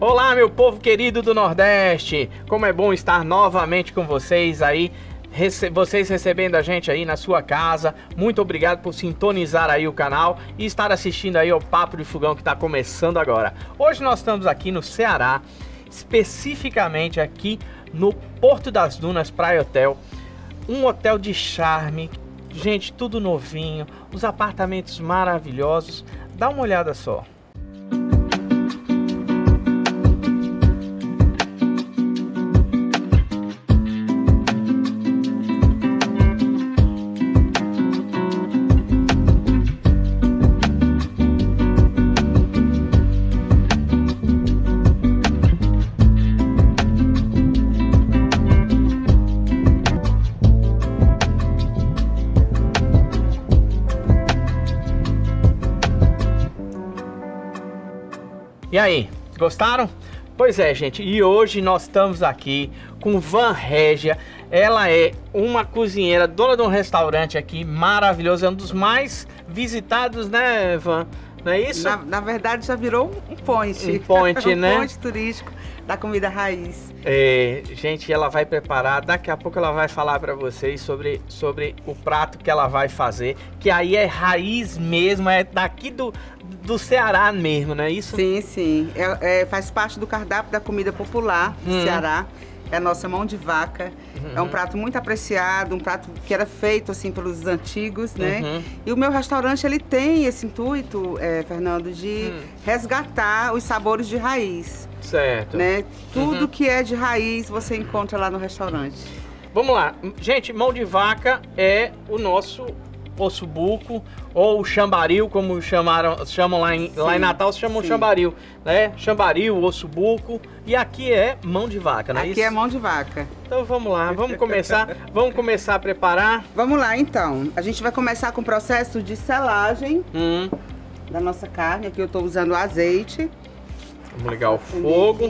Olá, meu povo querido do Nordeste, como é bom estar novamente com vocês aí, vocês recebendo a gente aí na sua casa. Muito obrigado por sintonizar aí o canal e estar assistindo aí ao Papo de Fogão que está começando agora. Hoje nós estamos aqui no Ceará, especificamente aqui no Porto das Dunas Praia Hotel, um hotel de charme, gente, tudo novinho, os apartamentos maravilhosos. Dá uma olhada só. E aí, gostaram? Pois é, gente, e hoje nós estamos aqui com Van Régia. Ela é uma cozinheira, dona de um restaurante aqui maravilhoso, é um dos mais visitados, né, Van? Não é isso? Na verdade já virou um point. Um point, né? Um ponto turístico da comida raiz. É, gente, ela vai preparar, daqui a pouco ela vai falar para vocês sobre o prato que ela vai fazer, que aí é raiz mesmo, é daqui do Ceará mesmo, não é isso? Sim, sim. Faz parte do cardápio da comida popular do Ceará. É a nossa mão de vaca. É um prato muito apreciado, um prato que era feito assim pelos antigos, né? E o meu restaurante, ele tem esse intuito, Fernando, de resgatar os sabores de raiz. Certo. Né? Tudo que é de raiz você encontra lá no restaurante. Vamos lá. Gente, mão de vaca é o nosso ossobuco, ou chambaril, como chamam lá em Natal, se chamam chambaril, né? Chambaril, ossobuco, e aqui é mão de vaca, não é isso? Aqui é mão de vaca. Então vamos lá, vamos começar a preparar. Vamos lá então, a gente vai começar com o processo de selagem da nossa carne. Aqui eu estou usando azeite. Vamos ligar o fogo.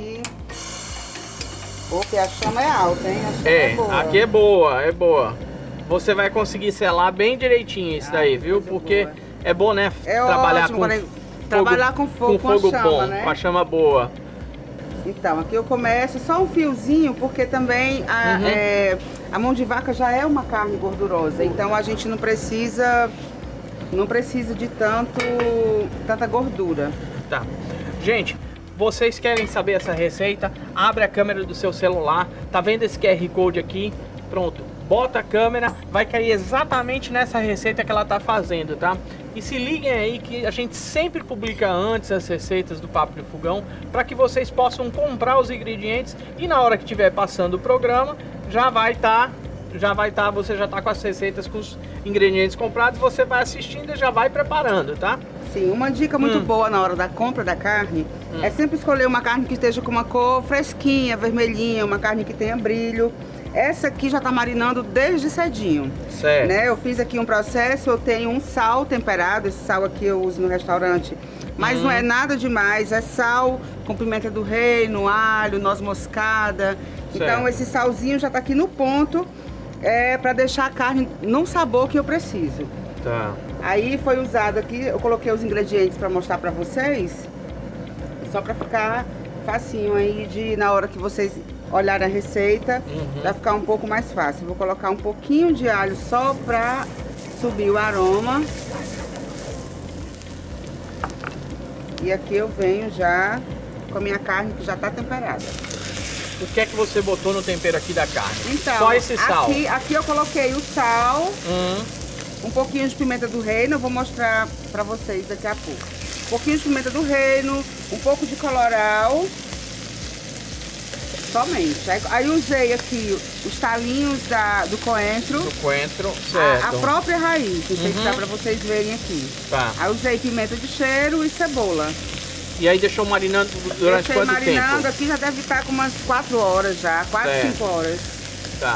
Porque a chama é alta, hein? A chama é boa. Aqui é boa, é boa. Você vai conseguir selar bem direitinho isso daí, viu? Porque boa. É bom, né? Trabalhar com fogo chama, bom, né? Com a chama boa. Então, aqui eu começo só um fiozinho, porque também a mão de vaca já é uma carne gordurosa. Então a gente não precisa de tanta gordura. Tá. Gente, vocês querem saber essa receita? Abre a câmera do seu celular. Tá vendo esse QR Code aqui? Pronto. Bota a câmera, vai cair exatamente nessa receita que ela tá fazendo, tá? E se liguem aí que a gente sempre publica antes as receitas do Papo de Fogão, para que vocês possam comprar os ingredientes e na hora que estiver passando o programa, você já tá com as receitas, com os ingredientes comprados, você vai assistindo e já vai preparando, tá? Sim, uma dica muito boa na hora da compra da carne é sempre escolher uma carne que esteja com uma cor fresquinha, vermelhinha, uma carne que tenha brilho. Essa aqui já tá marinando desde cedinho. Certo. Né? Eu fiz aqui um processo, eu tenho um sal temperado, esse sal aqui eu uso no restaurante, mas não é nada demais, é sal com pimenta do reino, alho, noz moscada. Certo. Então esse salzinho já tá aqui no ponto, para deixar a carne no sabor que eu preciso. Tá. Aí foi usado aqui, eu coloquei os ingredientes para mostrar para vocês, só para ficar facinho aí na hora que vocês olhar a receita, vai ficar um pouco mais fácil. Vou colocar um pouquinho de alho só para subir o aroma. E aqui eu venho já com a minha carne que já está temperada. O que é que você botou no tempero aqui da carne? Então, só esse sal? Aqui eu coloquei o sal, um pouquinho de pimenta do reino, eu vou mostrar para vocês daqui a pouco. Um pouquinho de pimenta do reino, um pouco de colorau. Somente. Aí usei aqui os talinhos do coentro. Do coentro, certo. A própria raiz, não sei se dá pra vocês verem aqui. Tá. Aí usei pimenta de cheiro e cebola. E aí deixou marinando durante quanto tempo? Marinando aqui já deve estar com umas 4 horas já, 4, 5 horas. Tá.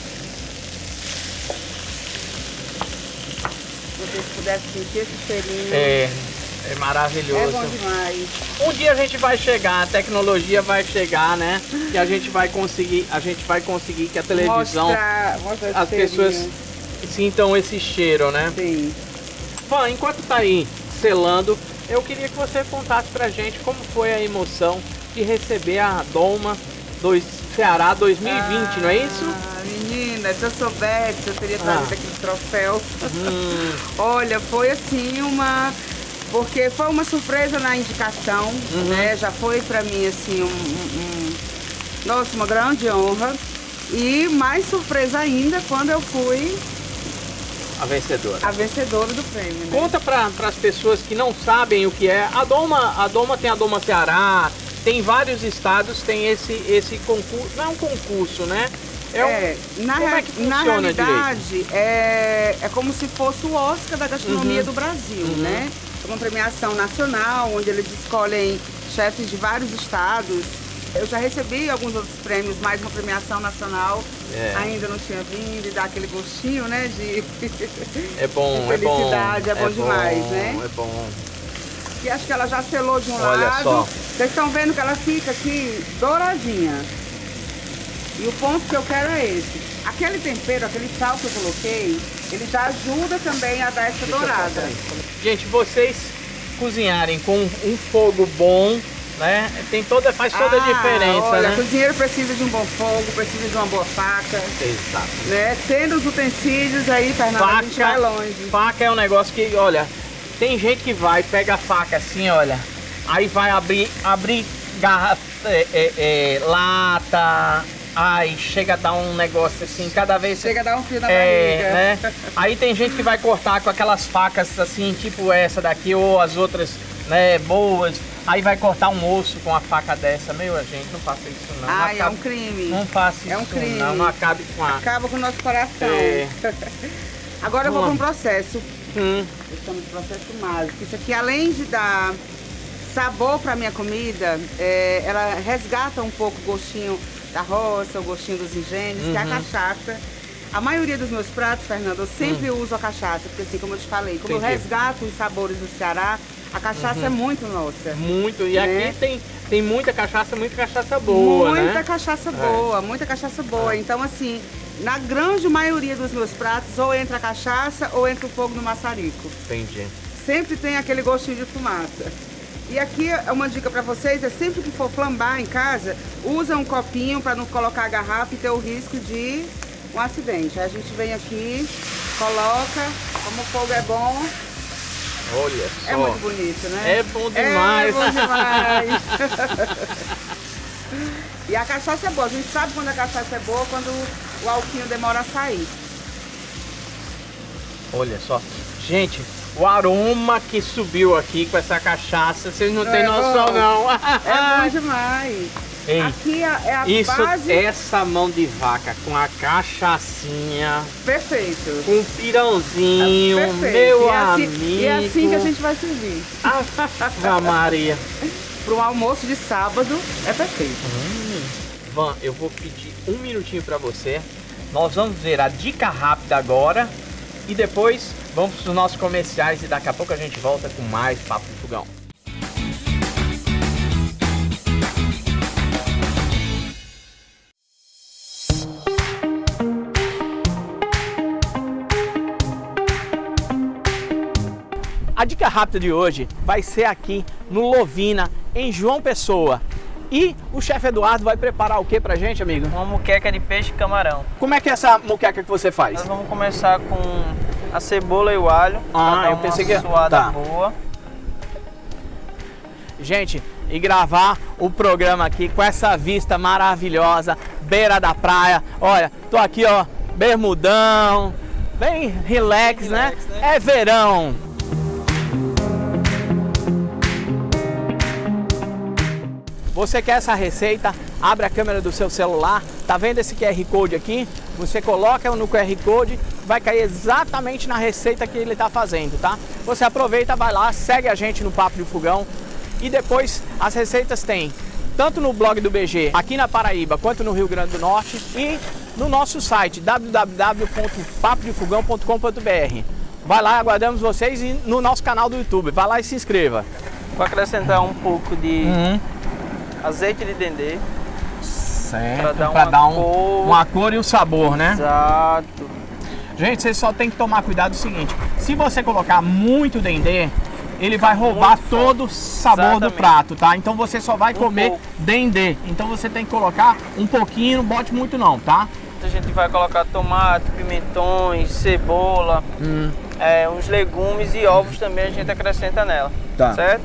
Se vocês pudessem sentir esse cheirinho. É maravilhoso. É bom demais. Um dia a gente vai chegar, a tecnologia vai chegar, né? E a gente vai conseguir que a televisão, mostra as pessoas sintam esse cheiro, né? Sim. Bom, enquanto tá aí selando, eu queria que você contasse pra gente como foi a emoção de receber a Doma do Ceará 2020, não é isso? Menina, se eu soubesse, eu teria trazido aquele troféu. Olha, foi assim porque foi uma surpresa na indicação, né? Já foi pra mim assim nossa, uma grande honra. E mais surpresa ainda quando eu fui a vencedora. A vencedora do prêmio, né? Conta para as pessoas que não sabem o que é. A Doma tem a Doma Ceará, tem vários estados, tem esse concurso. Não é um concurso, né? Na realidade, é como se fosse o Oscar da gastronomia do Brasil, né? É uma premiação nacional, onde eles escolhem chefes de vários estados. Eu já recebi alguns outros prêmios, mais uma premiação nacional. Ainda não tinha vindo e dá aquele gostinho, né? De felicidade, é bom demais, né? É bom. E acho que ela já selou de um lado. Só. Vocês estão vendo que ela fica aqui douradinha. E o ponto que eu quero é esse. Aquele tempero, aquele sal que eu coloquei, ele já ajuda também a dar essa dourada. Gente, vocês cozinharem com um fogo bom, né? Faz toda a diferença, olha, né? O cozinheiro precisa de um bom fogo, precisa de uma boa faca. Exato. Né? Tendo os utensílios aí, Fernanda, a gente vai longe. Faca é um negócio que, olha, tem gente que pega a faca assim, olha, aí vai abrir garrafa, lata, aí chega a dar um negócio assim, cada vez... Chega a dar um fio na barriga. Né? Aí tem gente que vai cortar com aquelas facas assim, tipo essa daqui, ou as outras, né, boas. Aí vai cortar um osso com a faca dessa. Meu, gente, não faça isso não. É um crime. Não faça isso. É um crime. Não acabe com Acaba com o nosso coração. Agora eu vou para um processo. Estamos no processo mágico. Isso aqui, além de dar sabor para minha comida, ela resgata um pouco o gostinho da roça, o gostinho dos engenhos, que é a cachaça. A maioria dos meus pratos, Fernando, eu sempre uso a cachaça, porque assim, como eu te falei, como eu resgato os sabores do Ceará, a cachaça é muito nossa. Muito, e aqui tem muita cachaça boa, muita cachaça boa, muita cachaça boa. Então, assim, na grande maioria dos meus pratos, ou entra a cachaça ou entra o fogo no maçarico. Entendi. Sempre tem aquele gostinho de fumaça. E aqui uma dica para vocês, sempre que for flambar em casa, usa um copinho para não colocar a garrafa e ter o risco de um acidente. Aí a gente vem aqui, coloca, como o fogo é bom. Olha só. É muito bonito, né? É bom demais. É bom demais. E a cachaça é boa. A gente sabe quando a cachaça é boa, quando o alquinho demora a sair. Olha só. Gente, o aroma que subiu aqui com essa cachaça, vocês não têm noção, não. É bom demais. Ei, aqui é a base... Essa mão de vaca com a cachaçinha. Perfeito. Com um pirãozinho, perfeito. Meu amigo. E é assim que a gente vai servir. Ave Maria. Para o almoço de sábado, é perfeito. Van, eu vou pedir um minutinho para você. Nós vamos ver a dica rápida agora. E depois vamos para os nossos comerciais e daqui a pouco a gente volta com mais Papo de Fogão. A dica rápida de hoje vai ser aqui no Lovina, em João Pessoa. E o chefe Eduardo vai preparar o que pra gente, amigo? Uma moqueca de peixe e camarão. Como é que é essa moqueca que você faz? Nós vamos começar com a cebola e o alho. Eu pensei que uma suada boa. Gente, e gravar o programa aqui com essa vista maravilhosa, beira da praia. Olha, tô aqui, ó, bermudão, bem relax, né? É verão. Você quer essa receita? Abre a câmera do seu celular, tá vendo esse QR Code aqui? Você coloca no QR Code, vai cair exatamente na receita que ele está fazendo, tá? Você aproveita, vai lá, segue a gente no Papo de Fogão e depois as receitas tem tanto no blog do BG aqui na Paraíba quanto no Rio Grande do Norte e no nosso site www.papodefogão.com.br. Vai lá, aguardamos vocês e no nosso canal do YouTube, vai lá e se inscreva. Vou acrescentar um pouco de azeite de dendê. Certo, para dar uma cor e o sabor, né? Exato. Gente, você só tem que tomar cuidado do seguinte, se você colocar muito dendê, ele vai roubar todo o sabor Exatamente. do prato, tá? Então você só vai comer pouco. dendê. Então você tem que colocar um pouquinho, não bote muito não, tá? A gente vai colocar tomate, pimentões, cebola, uns legumes e ovos também a gente acrescenta nela. Tá. Certo?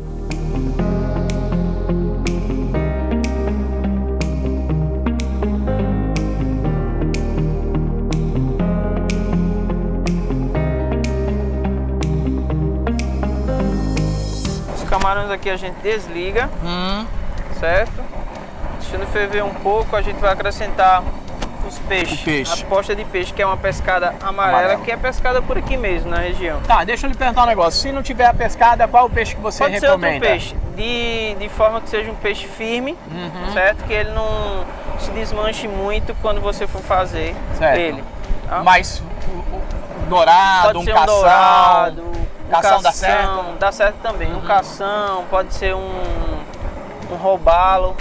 Os camarões aqui a gente desliga, certo? Deixando ferver um pouco, a gente vai acrescentar os peixes. O peixe. A posta de peixe, que é uma pescada amarela, que é pescada por aqui mesmo, na região. Tá, deixa eu lhe perguntar um negócio. Se não tiver a pescada, qual é o peixe que você Pode recomenda? ser outro peixe, de forma que seja um peixe firme, certo? Que ele não se desmanche muito quando você for fazer Certo. ele. Tá? Mas dourado, Pode ser cação. dourado, Cação dá certo? Dá certo também. Um cação, pode ser um robalo.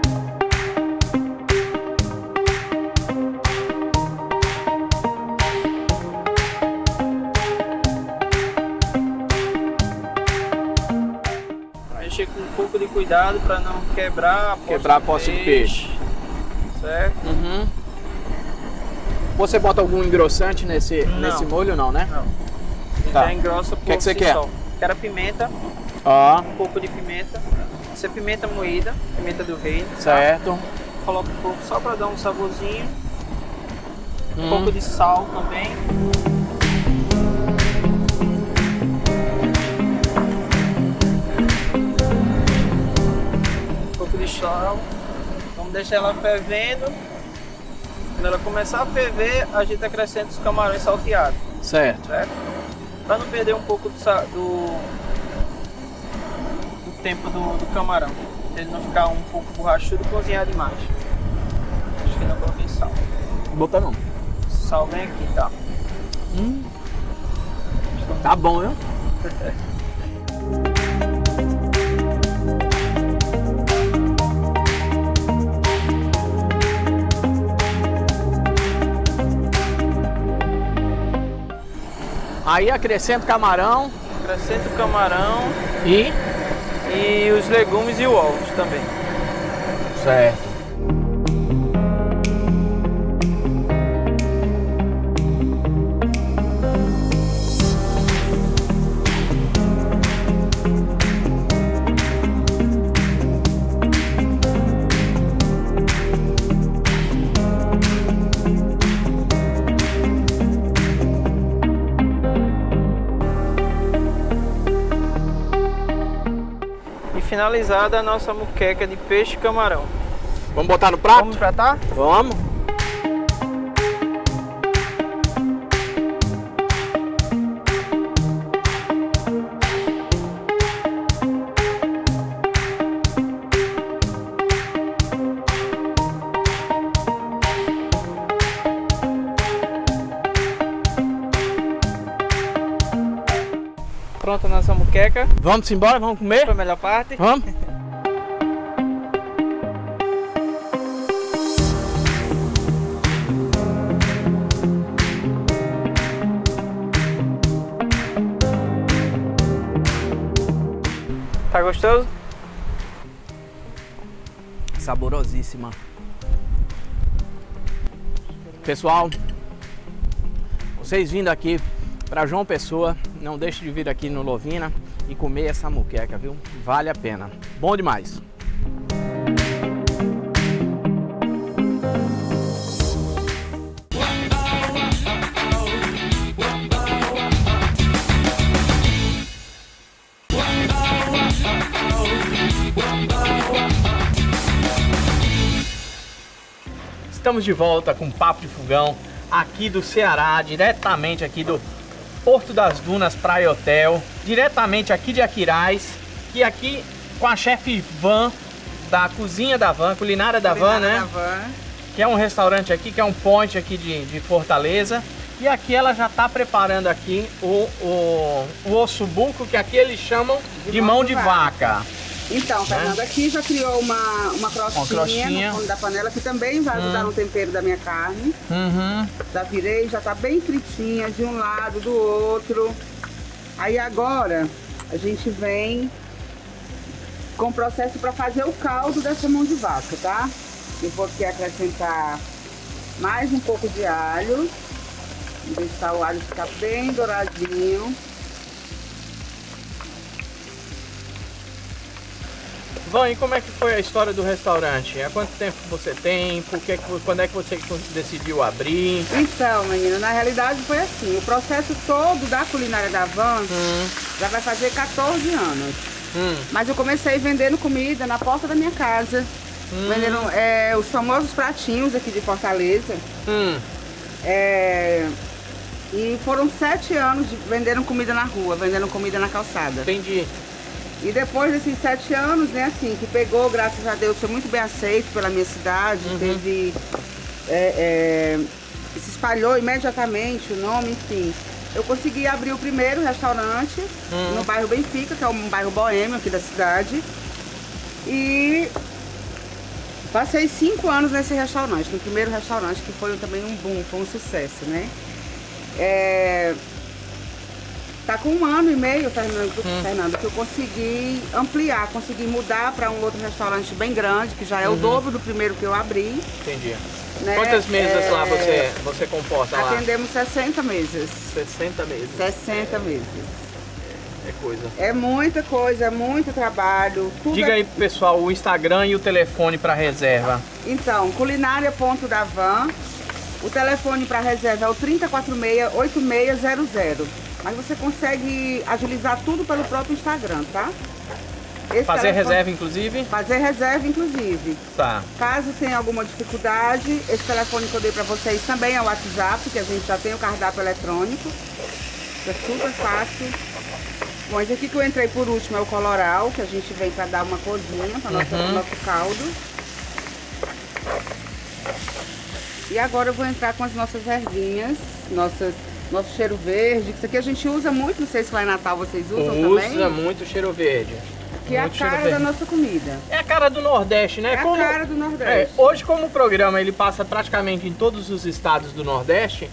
Mexer com um pouco de cuidado para não quebrar Quebrar a posta de peixe. Certo? Você bota algum engrossante nesse molho, não, né? Não. Tá. Já engrossa por que você si quer? só. Quero pimenta, Ó, um pouco de pimenta. Isso é pimenta moída, pimenta do reino. Tá? certo. Coloco um pouco só para dar um saborzinho. Um pouco de sal também. Um pouco de sal. Vamos deixar ela fervendo. Quando ela começar a ferver, a gente acrescenta os camarões salteados, Certo. certo? Para não perder um pouco do tempo do camarão. Pra ele não ficar um pouco borrachudo e cozinhar demais. Acho que não coloquei sal. Bota não. Sal vem aqui, tá? Tá bom, viu? Aí acrescenta o camarão Acrescenta o camarão e... e os legumes e o ovos também. Certo. E finalizada a nossa muqueca de peixe e camarão. Vamos botar no prato? Vamos pratar? Vamos. Pronta a nossa muqueca. Vamos embora? Vamos comer? Foi a melhor parte. Vamos? Tá gostoso? Saborosíssima. Pessoal, vocês vindo aqui para João Pessoa, não deixe de vir aqui no Lovina e comer essa muqueca, viu? Vale a pena. Bom demais. Estamos de volta com Papo de Fogão, aqui do Ceará, diretamente aqui do Porto das Dunas Praia Hotel, diretamente aqui de Aquiraz, e aqui com a chefe Van, da Cozinha da Van, Culinária da Van, né? Da Van. Que é um restaurante aqui, que é um point aqui de Fortaleza. E aqui ela já está preparando aqui o ossobuco, que aqui eles chamam de mão de vaca. Então, Fernando, aqui já criou uma crostinha no fundo da panela, que também vai ajudar no tempero da minha carne. Já virei, já tá bem fritinha de um lado, do outro. Aí agora, a gente vem com o processo para fazer o caldo dessa mão de vaca, tá? Eu vou aqui acrescentar mais um pouco de alho, deixar o alho ficar bem douradinho. Vã, e como é que foi a história do restaurante? Há quanto tempo você tem? Quando é que você decidiu abrir? Então, menina, na realidade foi assim, o processo todo da culinária da Van já vai fazer 14 anos. Mas eu comecei vendendo comida na porta da minha casa, vendendo os famosos pratinhos aqui de Fortaleza. E foram 7 anos vendendo comida na rua, vendendo comida na calçada. Entendi. E depois desses 7 anos, né, assim, que pegou, graças a Deus, foi muito bem aceito pela minha cidade, teve, se espalhou imediatamente o nome, enfim. Eu consegui abrir o primeiro restaurante no bairro Benfica, que é um bairro boêmio aqui da cidade. E passei 5 anos nesse restaurante, no primeiro restaurante, que foi também um boom, foi um sucesso, né? Tá com 1 ano e meio, Fernando, que eu consegui ampliar, consegui mudar para um outro restaurante bem grande, que já é o dobro do primeiro que eu abri. Entendi. Né? Quantas mesas lá você comporta lá? Atendemos 60 mesas. 60 mesas. 60 mesas. É coisa. É muita coisa, é muito trabalho. Diga aí pro pessoal o Instagram e o telefone para reserva. Então, culinária.davan. O telefone para reserva é o 3046-8600. Mas você consegue agilizar tudo pelo próprio Instagram, tá? Fazer reserva, inclusive? Fazer reserva, inclusive. Tá. Caso tenha alguma dificuldade, esse telefone que eu dei para vocês também é o WhatsApp, que a gente já tem o cardápio eletrônico. É super fácil. Bom, esse aqui que eu entrei por último é o coloral, que a gente vem para dar uma corzinha para o nosso caldo. E agora eu vou entrar com as nossas ervinhas, nosso cheiro verde, que isso aqui a gente usa muito, não sei se lá em Natal vocês usam também. Usa muito cheiro verde. Que é a cara da nossa comida. É a cara do Nordeste, né? É a cara do Nordeste. Hoje, como o programa ele passa praticamente em todos os estados do Nordeste,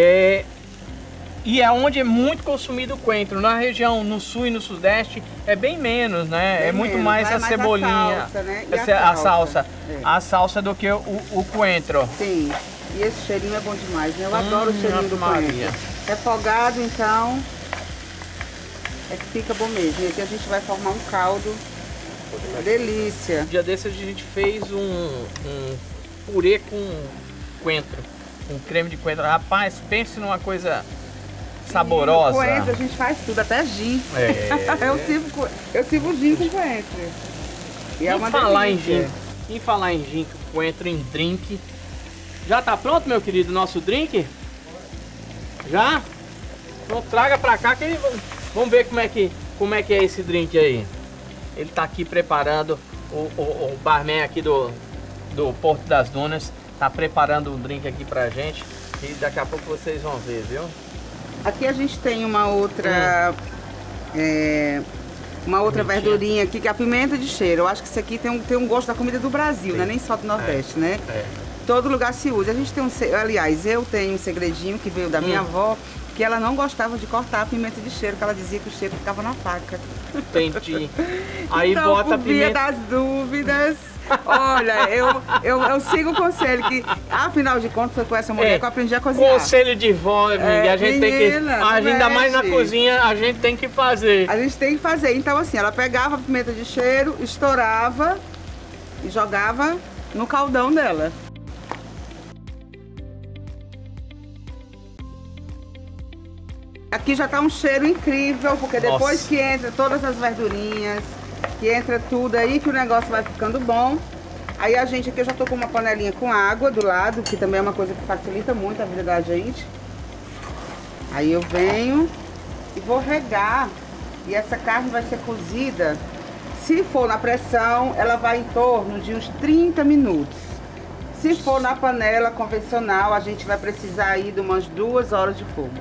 e é onde é muito consumido o coentro. Na região, no sul e no sudeste, é bem menos, né? Bem é muito menos, mais a cebolinha, a salsa, né? a salsa do que o coentro. Sim. E esse cheirinho é bom demais, né? Eu adoro o cheirinho do coentro. Refogado, então, é que fica bom mesmo. E aqui a gente vai formar um caldo. Uma delícia. Um dia desse a gente fez um purê com coentro, um creme de coentro. Rapaz, pense numa coisa saborosa. Com coentro a gente faz tudo, até gin. Eu sirvo gin com coentro. E é uma delícia. Em falar em gin, coentro em drink. Já tá pronto, meu querido, nosso drink? Já? Então traga pra cá que vamos ver como é que é esse drink aí. Ele tá aqui preparando, o barman aqui do Porto das Dunas tá preparando um drink aqui pra gente. E daqui a pouco vocês vão ver, viu? Aqui a gente tem uma outra verdurinha aqui, que é a pimenta de cheiro. Eu acho que isso aqui tem um gosto da comida do Brasil, né? Nem só do Nordeste, né? Todo lugar se usa. A gente tem aliás, eu tenho um segredinho que veio da minha avó, que ela não gostava de cortar a pimenta de cheiro, que ela dizia que o cheiro ficava na faca. Entendi. Aí então, bota a via pimenta... das dúvidas. Olha, eu sigo o conselho que, afinal de contas, foi com essa mulher que eu aprendi a cozinhar. Conselho de vó, amiga, a gente tem que... Ainda mais na cozinha, a gente tem que fazer. A gente tem que fazer. Então, assim, ela pegava a pimenta de cheiro, estourava e jogava no caldão dela. Aqui já tá um cheiro incrível, porque depois que entra todas as verdurinhas, que entra tudo aí, que o negócio vai ficando bom. Aí a gente aqui, eu já tô com uma panelinha com água do lado, que também é uma coisa que facilita muito a vida da gente. Aí eu venho e vou regar, e essa carne vai ser cozida. Se for na pressão, ela vai em torno de uns 30 minutos. Se for na panela convencional, a gente vai precisar aí de umas 2 horas de fogo.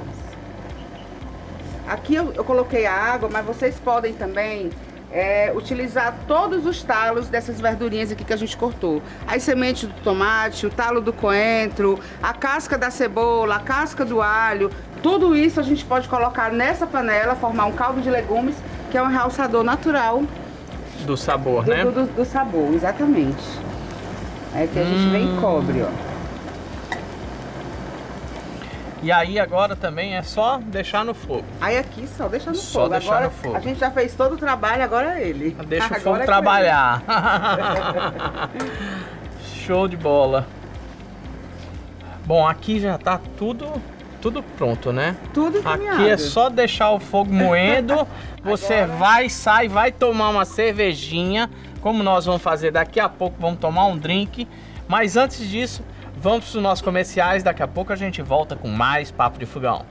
Aqui eu coloquei a água, mas vocês podem também utilizar todos os talos dessas verdurinhas aqui que a gente cortou. As sementes do tomate, o talo do coentro, a casca da cebola, a casca do alho, tudo isso a gente pode colocar nessa panela, formar um caldo de legumes que é um realçador natural do sabor, né? Do sabor, exatamente. Aí aqui a gente vem e cobre, ó. E aí agora também é só deixar no fogo. Aí aqui só deixa no Só fogo. deixar Agora no fogo. a gente já fez todo o trabalho, agora é ele. Deixa o Agora fogo é trabalhar. Show de bola. Bom, aqui já tá tudo pronto, né? Tudo encaminhado. Aqui é só deixar o fogo moendo. Você Agora... vai tomar uma cervejinha, como nós vamos fazer daqui a pouco, vamos tomar um drink. Mas antes disso, vamos para os nossos comerciais. Daqui a pouco a gente volta com mais Papo de Fogão.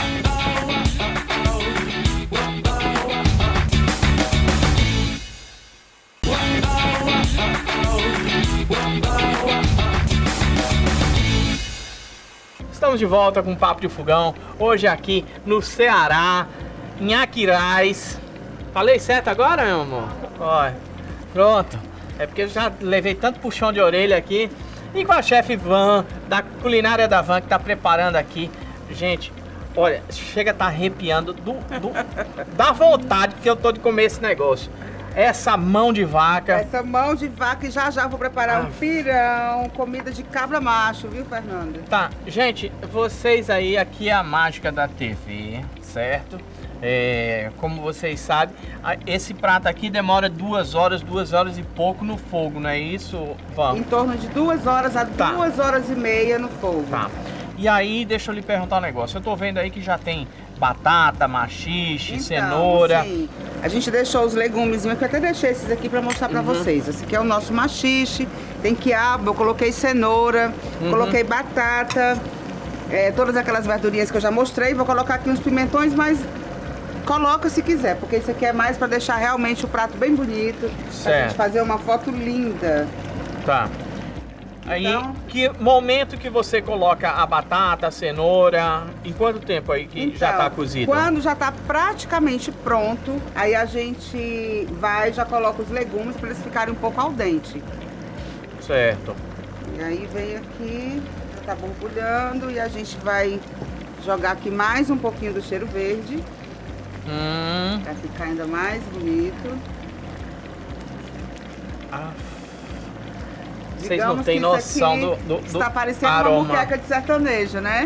Estamos de volta com o Papo de Fogão, hoje aqui no Ceará, em Aquiraz. Falei certo agora, meu amor? Olha, pronto. É porque eu já levei tanto puxão de orelha aqui. E com a chefe Van, da culinária da Van, que está preparando aqui. Gente, olha, chega a estar arrepiando da vontade que eu tô de comer esse negócio. Essa mão de vaca. Essa mão de vaca, e já vou preparar um pirão, comida de cabra macho, viu, Fernando? Tá, gente, vocês aí, aqui é a mágica da TV, certo? Como vocês sabem, esse prato aqui demora 2 horas e pouco no fogo, não é isso, Van? Em torno de 2 horas a 2 horas e meia no fogo. Tá. E aí, deixa eu lhe perguntar um negócio. Eu tô vendo aí que já tem batata, maxixe, então, cenoura. Sim. A gente deixou os legumes, que eu até deixei esses aqui para mostrar para vocês. Esse aqui é o nosso maxixe, tem quiabo, eu coloquei cenoura, coloquei batata, todas aquelas verdurinhas que eu já mostrei. Vou colocar aqui uns pimentões, mas coloca se quiser, porque isso aqui é mais para deixar realmente o prato bem bonito, pra gente fazer uma foto linda. Tá. Aí, então, que momento que você coloca a batata, a cenoura? Em quanto tempo aí que já tá cozido? Quando já tá praticamente pronto, aí a gente já coloca os legumes para eles ficarem um pouco al dente. Certo. E aí vem aqui, já tá borbulhando, e a gente vai jogar aqui mais um pouquinho do cheiro verde. Pra ficar ainda mais bonito. Vocês não têm noção do está parecendo aroma. Uma muqueca de sertanejo, né?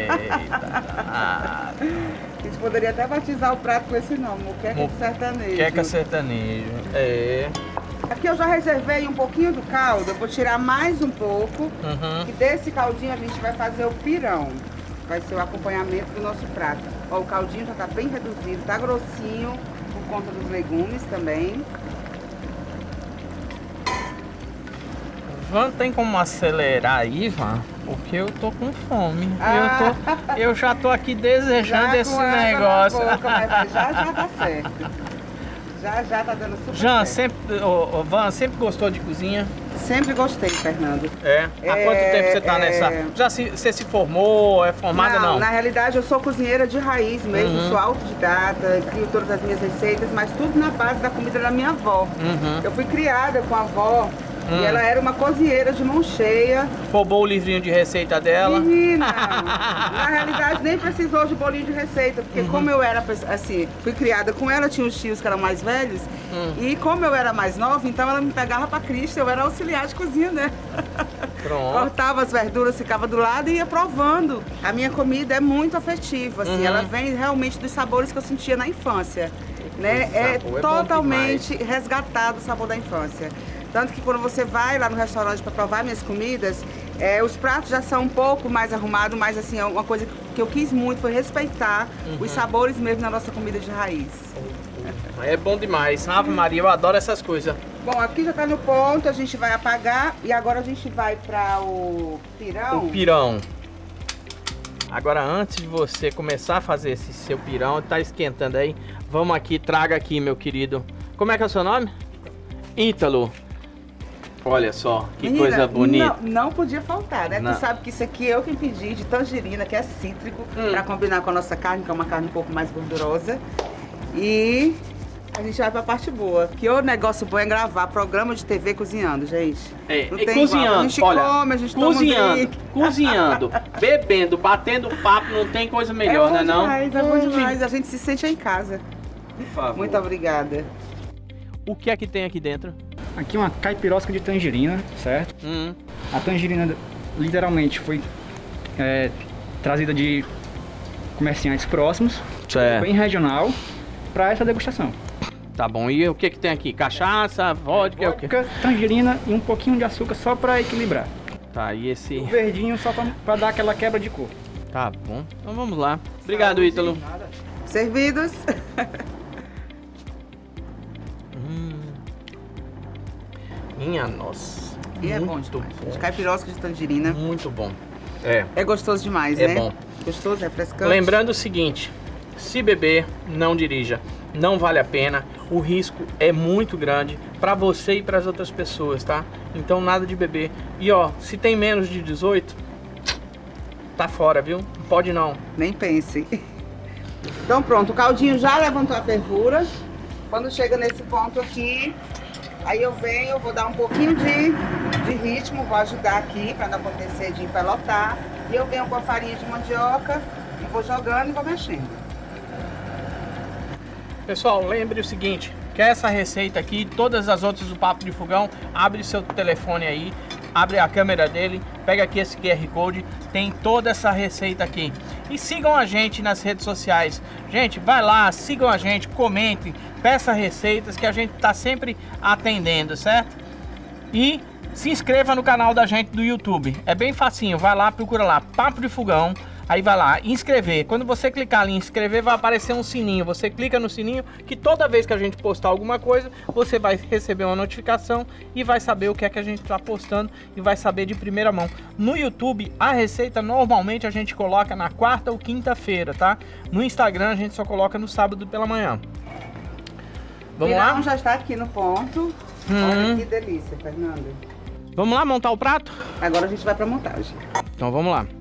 A gente poderia até batizar o prato com esse nome, muqueca de sertanejo. Muqueca sertanejo, Aqui eu já reservei um pouquinho do caldo, eu vou tirar mais um pouco. E desse caldinho a gente vai fazer o pirão. Vai ser o acompanhamento do nosso prato. Ó, o caldinho já tá bem reduzido, tá grossinho, por conta dos legumes também. Van, tem como acelerar aí, Van? Porque eu tô com fome. Eu já tô aqui desejando esse negócio. Mas já tá certo. Já tá dando super certo. Van, sempre gostou de cozinha? Sempre gostei, Fernando. Há quanto tempo você tá nessa? Você se formou? É formada não? Na realidade eu sou cozinheira de raiz mesmo, sou autodidata, crio todas as minhas receitas, mas tudo na base da comida da minha avó. Eu fui criada com a avó. E ela era uma cozinheira de mão cheia. Roubou o livrinho de receita dela? Menina, na realidade nem precisou de bolinho de receita, porque como eu era, assim, fui criada com ela, tinha os tios que eram mais velhos, e como eu era mais nova, então ela me pegava pra Cristo, eu era auxiliar de cozinha, né? Pronto. Cortava as verduras, ficava do lado e ia provando. A minha comida é muito afetiva, assim, ela vem realmente dos sabores que eu sentia na infância, né? É totalmente resgatado o sabor da infância. Tanto que quando você vai lá no restaurante para provar minhas comidas, os pratos já são um pouco mais arrumados, mas assim, uma coisa que eu quis muito foi respeitar os sabores mesmo da nossa comida de raiz. É bom demais. Ave Maria, eu adoro essas coisas. Bom, aqui já tá no ponto, a gente vai apagar e agora a gente vai para o pirão. O pirão. Agora, antes de você começar a fazer esse seu pirão, tá esquentando aí, vamos aqui, traga aqui, meu querido. Como é que é o seu nome? Ítalo. Olha só, que menina, coisa bonita. Não podia faltar, né? Não. Tu sabe que isso aqui eu que pedi de tangerina, que é cítrico, para combinar com a nossa carne, que é uma carne um pouco mais gordurosa. E a gente vai pra parte boa. Que o negócio bom é gravar programa de TV cozinhando, gente. Não tem cozinhando, igual. A gente come, a gente cozinhando, bebendo, batendo papo, não tem coisa melhor, né? É bom demais, a gente se sente em casa. Por favor. Muito obrigada. O que é que tem aqui dentro? Aqui uma caipirosca de tangerina, certo? A tangerina literalmente foi trazida de comerciantes próximos, bem regional, para essa degustação. Tá bom, e o que que tem aqui? Cachaça, vodka, o quê? Tangerina e um pouquinho de açúcar só para equilibrar. Tá, e esse... O verdinho só para dar aquela quebra de cor. Tá bom, então vamos lá. Obrigado, Ítalo. Servidos. Minha nossa. E é bom demais. Caipirosca de tangerina. Muito bom. É gostoso demais, É né? bom. Gostoso, refrescante. Lembrando o seguinte, se beber, não dirija. Não vale a pena, o risco é muito grande para você e para as outras pessoas, tá? Então nada de beber. E ó, se tem menos de 18, tá fora, viu? Não pode não. Nem pense. Então pronto, o caldinho já levantou a fervura. Quando chega nesse ponto aqui, aí eu venho, vou dar um pouquinho de ritmo, vou ajudar aqui para não acontecer de empelotar. E eu venho com a farinha de mandioca e vou jogando e vou mexendo. Pessoal, lembre o seguinte, que essa receita aqui, todas as outras do Papo de Fogão, abre seu telefone aí, abre a câmera dele, pega aqui esse QR Code, tem toda essa receita aqui. E sigam a gente nas redes sociais. Gente, vai lá, sigam a gente, comentem, peça receitas que a gente tá sempre atendendo, certo? E se inscreva no canal da gente do YouTube. É bem facinho, vai lá, procura lá, Papo de Fogão. Aí vai lá, inscrever. Quando você clicar ali em inscrever, vai aparecer um sininho. Você clica no sininho que toda vez que a gente postar alguma coisa, você vai receber uma notificação e vai saber o que é que a gente está postando e vai saber de primeira mão. No YouTube, a receita normalmente a gente coloca na quarta ou quinta-feira, tá? No Instagram a gente só coloca no sábado pela manhã. Vamos lá? Já está aqui no ponto. Olha que delícia, Fernanda. Vamos lá montar o prato? Agora a gente vai para a montagem. Então vamos lá.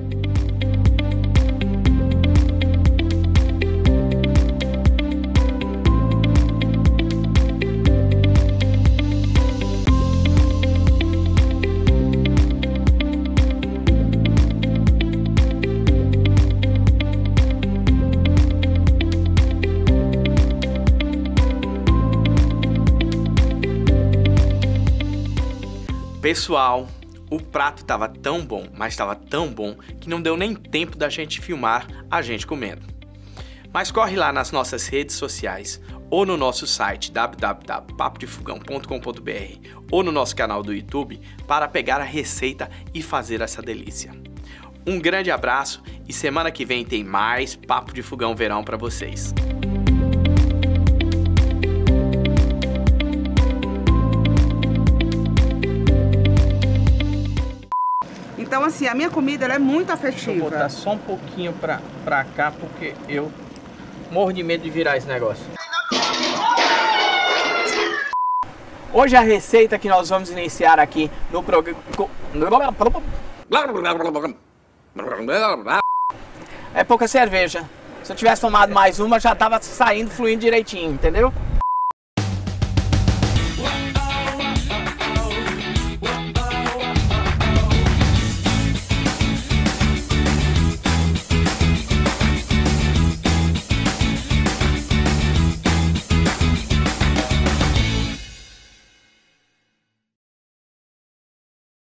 Pessoal, o prato estava tão bom, mas estava tão bom que não deu nem tempo da gente filmar a gente comendo. Mas corre lá nas nossas redes sociais ou no nosso site www.papodefogão.com.br ou no nosso canal do YouTube para pegar a receita e fazer essa delícia. Um grande abraço e semana que vem tem mais Papo de Fogão Verão para vocês. Então assim, a minha comida ela é muito afetiva. Deixa eu botar só um pouquinho pra cá, porque eu morro de medo de virar esse negócio. Hoje a receita que nós vamos iniciar aqui no programa é pouca cerveja. Se eu tivesse tomado mais uma, já tava saindo, fluindo direitinho, entendeu?